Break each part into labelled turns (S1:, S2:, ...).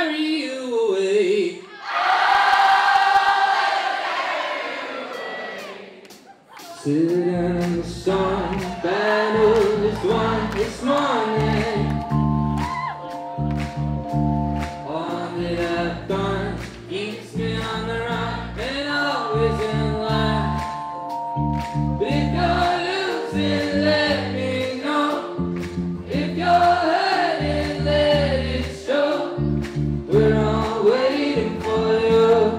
S1: carry you away. Sitting in the sun, battle is won this morning. All that I've done keeps me on the run and always in line. But if you're losing, let me know. If you're hurting, let it show. We're all waiting for you.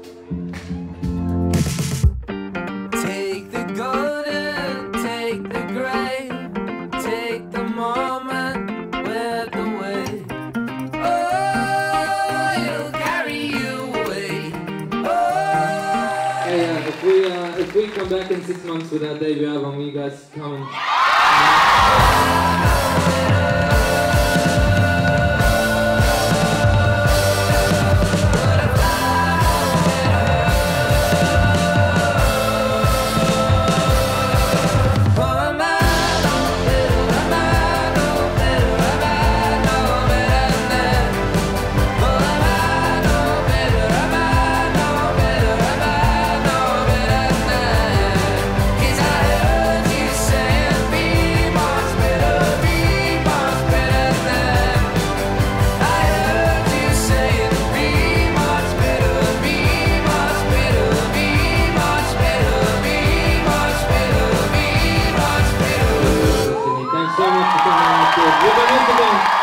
S1: Take the golden, take the gray, take the moment, wear the way. Oh, it'll carry you away. Oh. Yeah, if we come back in 6 months with our debut album, you guys come and. So much for coming out. We're going to